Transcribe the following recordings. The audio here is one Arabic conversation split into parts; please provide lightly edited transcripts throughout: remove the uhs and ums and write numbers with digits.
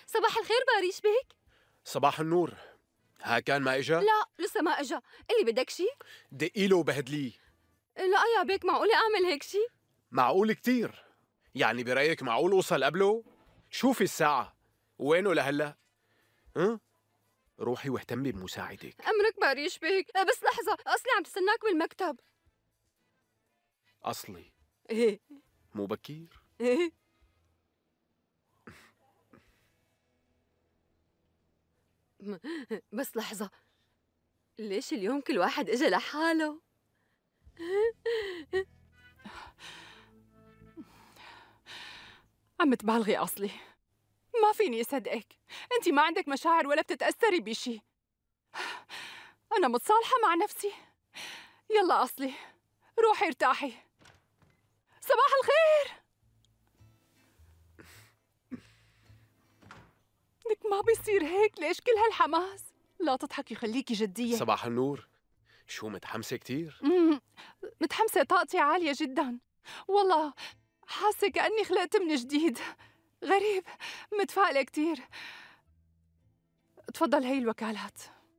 صباح الخير باريش بيك. صباح النور. ها كان ما اجا؟ لا لسه ما اجا. اللي بدك شي؟ دقيله وبهدليه. لا يا بيك، معقولة اعمل هيك شي؟ معقول كتير. يعني برأيك معقول اوصل قبله؟ شوفي الساعة وينه لهلا؟ ها؟ روحي واهتمي بمساعدك. امرك باريش بيك، بس لحظة، اصلي عم تستناك بالمكتب. اصلي ايه مو بكير؟ ايه. بس لحظة، ليش اليوم كل واحد اجا لحاله؟ عم تبالغي أصلي. ما فيني أصدقك. أنتِ ما عندك مشاعر ولا بتتأثري بشي. أنا متصالحة مع نفسي. يلا أصلي، روحي ارتاحي. صباح الخير. لك ما بيصير هيك، ليش كل هالحماس؟ لا تضحكي، خليكي جدية. صباح النور. شو متحمسة كتير؟ متحمسة، طاقتي عالية جدا. والله حاسة كأني خلقت من جديد. غريب، متفائلة كتير. تفضل، هي الوكالات.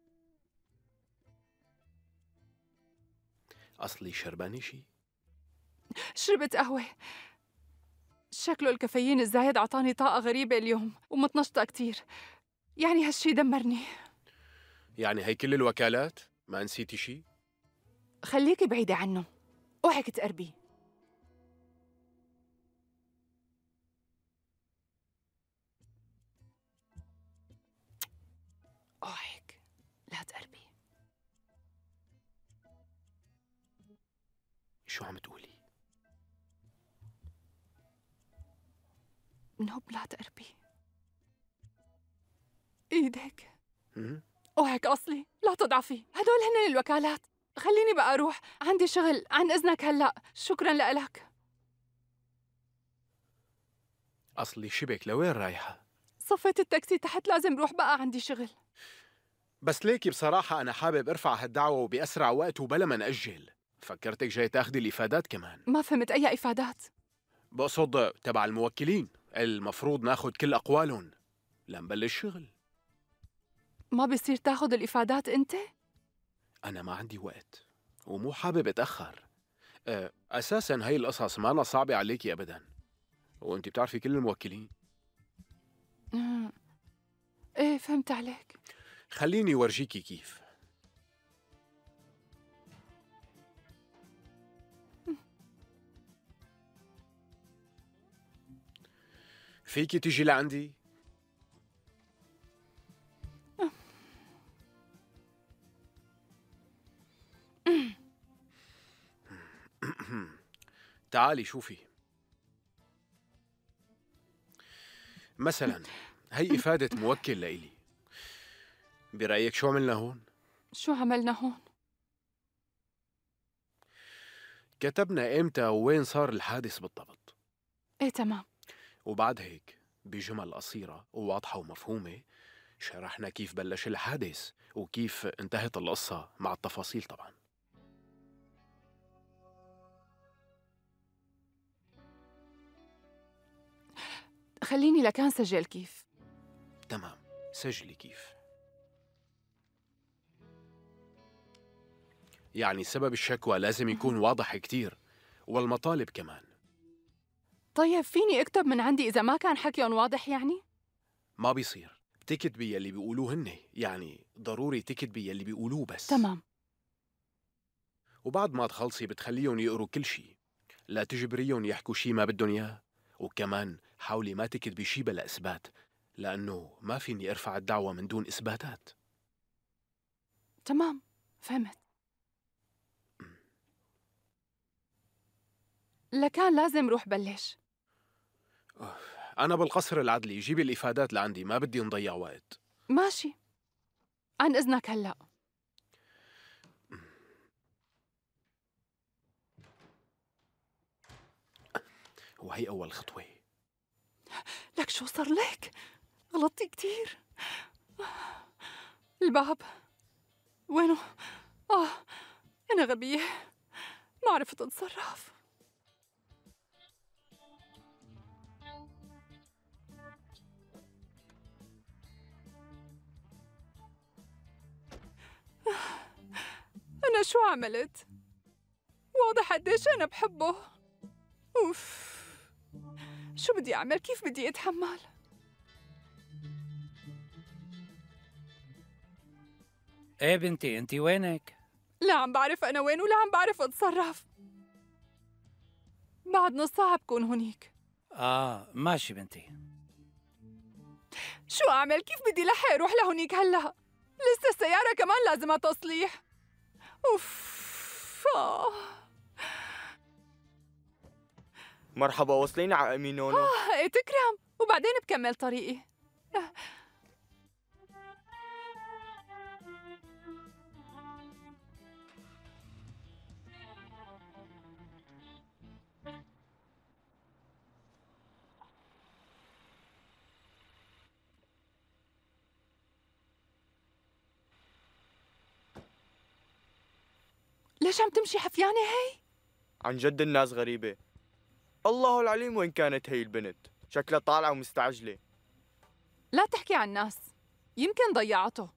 اصلي شربانة شي؟ شربت قهوة. شكله الكافيين الزايد عطاني طاقة غريبة اليوم ومتنشطة كتير. يعني هالشي دمرني. يعني هي كل الوكالات؟ ما نسيتي شي؟ خليكي بعيدة عنه، اوعك تقربي. اوعك لا تقربي. شو عم تقولي؟ نوب، لا تقربي ايدك. هم؟ اوعك اصلي، لا تضعفي. هدول هن الوكالات. خليني بقى اروح، عندي شغل. عن اذنك هلا. شكرا لك. اصلي شبك لوين رايحة؟ صفيت التاكسي تحت، لازم روح بقى، عندي شغل. بس ليكي بصراحة أنا حابب أرفع هالدعوة وبأسرع وقت وبلا ما نأجل. فكرتك جاي تاخدي الإفادات كمان. ما فهمت اي افادات. بقصد تبع الموكلين، المفروض ناخد كل أقوالهم لنبلش شغل. ما بيصير تاخذ الافادات انت؟ أنا ما عندي وقت ومو حابب أتأخر. أساساً هاي القصص ما صعبة عليكي أبداً، وأنت بتعرفي كل الموكلين. ايه، فهمت عليك. خليني ورجيكي كيف. فيكي تيجي لعندي؟ تعالي شوفي. مثلا هي إفادة موكل لإلي. برأيك شو عملنا هون؟ شو عملنا هون؟ كتبنا إمتى ووين صار الحادث بالضبط. ايه تمام. وبعد هيك بجمل قصيرة وواضحة ومفهومة شرحنا كيف بلش الحادث وكيف انتهت القصة مع التفاصيل طبعا. خليني لكان سجل كيف. تمام، سجلي كيف. يعني سبب الشكوى لازم يكون واضح كتير، والمطالب كمان. طيب فيني اكتب من عندي إذا ما كان حكيهم واضح يعني؟ ما بيصير، تكتبي يلي بيقولوه هن، يعني ضروري تكتبي يلي بيقولوه بس. تمام. وبعد ما تخلصي بتخليهم يقروا كل شي، لا تجبريهم يحكوا شي ما بدهم اياه. وكمان حاولي ما تكتبي شي بلا إثبات، لأنه ما فيني أرفع الدعوة من دون إثباتات. تمام، فهمت. لكان لازم روح بلش. أنا بالقصر العدلي، جيبي الإفادات لعندي، ما بدي نضيع وقت. ماشي، عن إذنك هلأ. وهي أول خطوة. لك شو صار لك؟ غلطتي كتير. الباب وينه؟ أنا غبية، ما عرفت أتصرف. شو عملت؟ واضح قديش أنا بحبه. أوف، شو بدي أعمل؟ كيف بدي أتحمل؟ ايه بنتي، انتي وينك؟ لا عم بعرف أنا وين ولا عم بعرف أتصرف. بعد نص ساعة بكون هونيك. ماشي بنتي. شو أعمل؟ كيف بدي لحق أروح لهونيك هلأ؟ لسه السيارة كمان لازمها تصليح. أوف. مرحبا، وصليني على أمينونو. إيه تكرم، وبعدين بكمل طريقي. ليش عم تمشي حفيانة هي؟ عن جد الناس غريبة. الله العليم وين كانت هي البنت، شكلها طالعة ومستعجلة. لا تحكي عن الناس، يمكن ضيعته.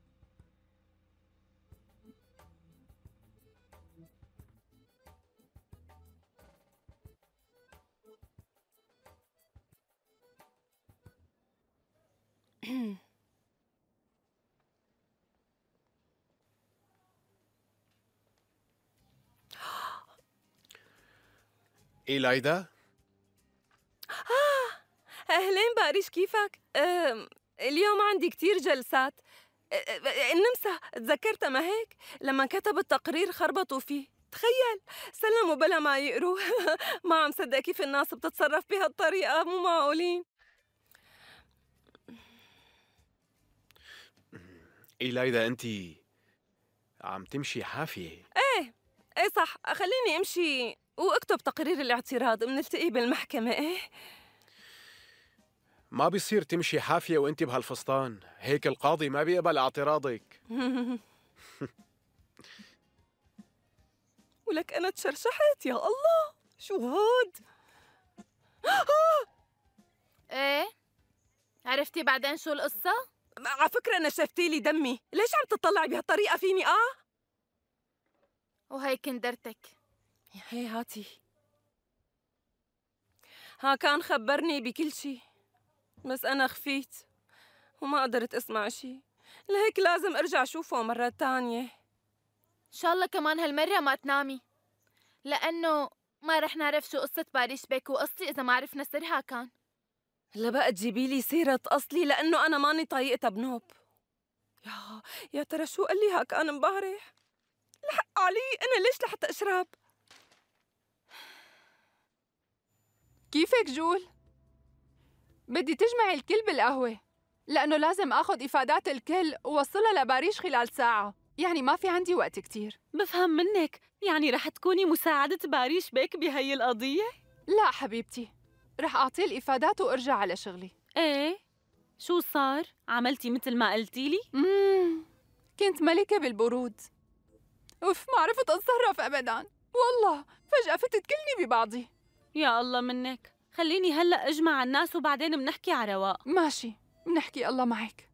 إيلايدا؟ أهلين باريش، كيفك؟ اليوم عندي كتير جلسات. النمسا تذكرتها ما هيك؟ لما كتب التقرير خربطوا فيه، تخيل سلموا بلا ما يقروا. ما عم صدق كيف الناس بتتصرف بهالطريقة، مو معقولين. إيلايدا أنت عم تمشي حافية. ايه صح، خليني امشي واكتب تقرير الاعتراض، بنلتقي بالمحكمة. ايه ما بيصير تمشي حافية وانت بهالفستان، هيك القاضي ما بيقبل اعتراضك. ولك انا تشرشحت، يا الله شو هاد؟ ايه عرفتي بعدين شو القصة؟ على فكرة نشفتي لي دمي، ليش عم تطلعي بهالطريقة فيني؟ وهي كندرتك. هي هاتي. كان خبرني بكل شي، بس أنا خفيت وما قدرت أسمع شي، لهيك لازم أرجع أشوفه مرة تانية. إن شاء الله كمان هالمرة ما تنامي، لأنه ما رح نعرف شو قصة باريش بيك وقصتي إذا ما عرفنا سرها كان. هلا بقى تجيبي لي سيرة أصلي، لأنه أنا ماني طايقتها بنوب. يا ترى شو قال لي كان امبارح؟ الحق علي، أنا ليش لحتى أشرب؟ كيفك جول؟ بدي تجمعي الكل بالقهوة، لأنه لازم آخذ إفادات الكل ووصلها لباريش خلال ساعة، يعني ما في عندي وقت كتير. بفهم منك، يعني رح تكوني مساعدة باريش بيك بهي القضية؟ لا حبيبتي، رح أعطيه الإفادات وأرجع على شغلي. إيه؟ شو صار؟ عملتي مثل ما قلتي لي؟ كنت ملكة بالبرود. أوف، ما عرفت أتصرف أبداً، والله فجأة فتت كلني ببعضي. يا الله منك، خليني هلأ أجمع الناس وبعدين بنحكي على رواق. ماشي، بنحكي، الله معك.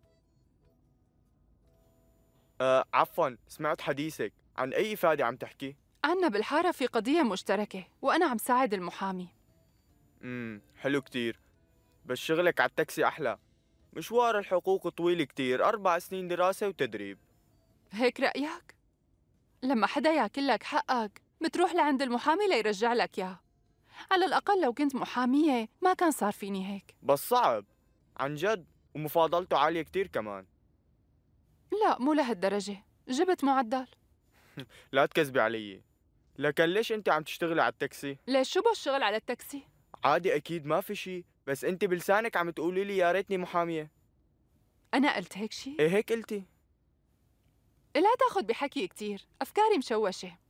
عفواً، سمعت حديثك، عن أي إفادة عم تحكي؟ عنا بالحارة في قضية مشتركة وأنا عم ساعد المحامي. حلو كتير، بس شغلك على التاكسي أحلى. مشوار الحقوق طويل كتير، 4 سنين دراسة وتدريب. هيك رأيك؟ لما حدا ياكل لك حقك بتروح لعند المحامي ليرجع لك إياه. على الأقل لو كنت محامية ما كان صار فيني هيك. بس صعب عن جد، ومفاضلته عالية كتير كمان. لا مو لهالدرجة، جبت معدل. لا تكذبي علي. لكن ليش انت عم تشتغلي على التاكسي؟ ليش شو بشتغل على التاكسي؟ عادي اكيد ما في شي، بس انت بلسانك عم تقولي لي يا ريتني محامية. أنا قلت هيك شي؟ ايه هيك قلتي. لا تاخد بحكي كتير، أفكاري مشوشة.